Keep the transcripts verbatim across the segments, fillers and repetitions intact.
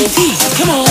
Come on.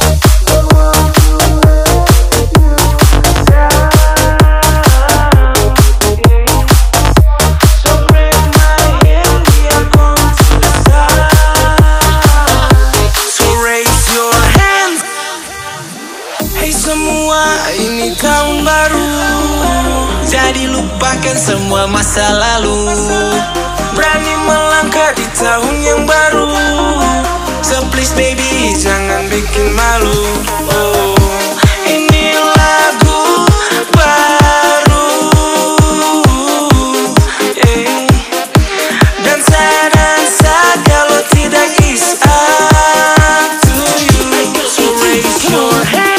Semua ini tahun baru, jadi lupakan semua masa lalu. Berani melangkah di tahun yang baru. So please baby, jangan bikin malu. Oh, ini lagu baru, yeah. Dansa-dansa kalau tidak is up to you. So raise your hand.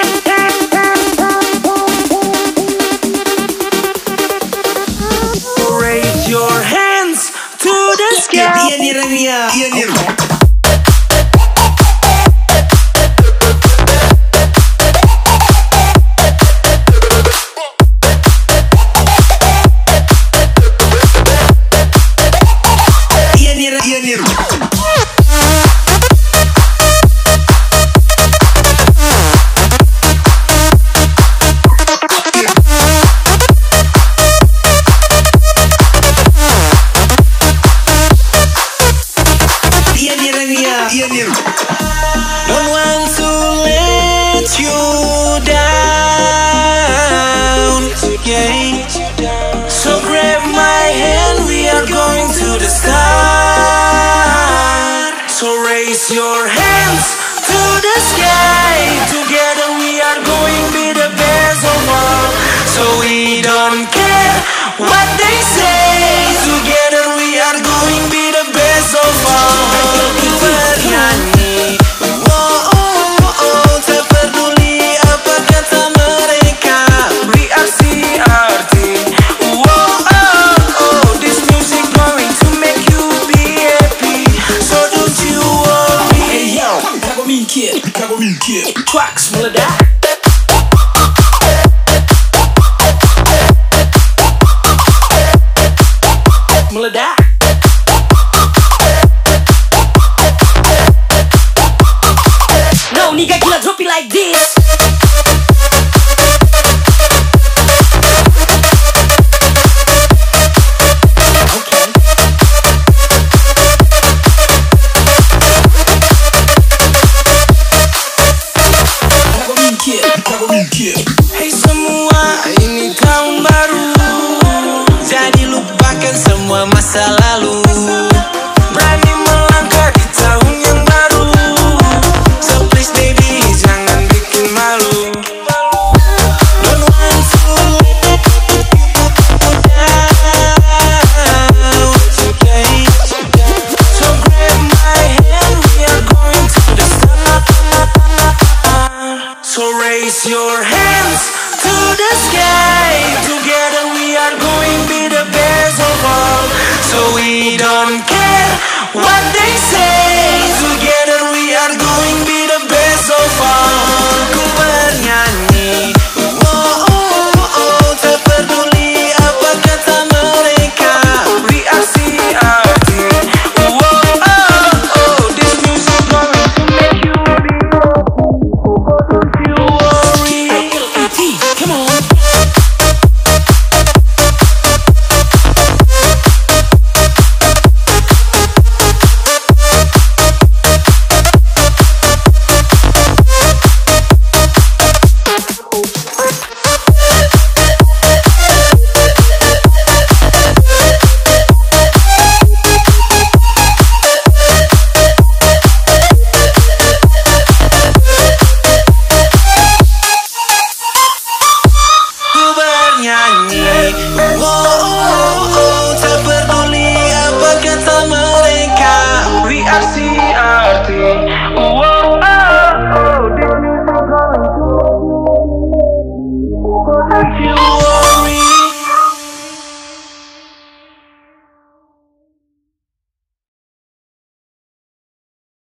Your hands to the sky. Iya nih Rania. Iya nih. Iya nih. Iya nih. Don't want to let you down, yeah. So grab my hand, we are going to the start. So raise your hands to the sky. Together we are going to be the best of all. So we don't care what they say. Together we are going to be the best of all. Bernyanyi, oh, oh, oh, tak peduli apa kata mereka. We are C R T. Oh, oh, oh, this music going to make you be happy. So don't you worry. Hey yo, Kago Min Kid, Kago Min Kid. Tracks meledak.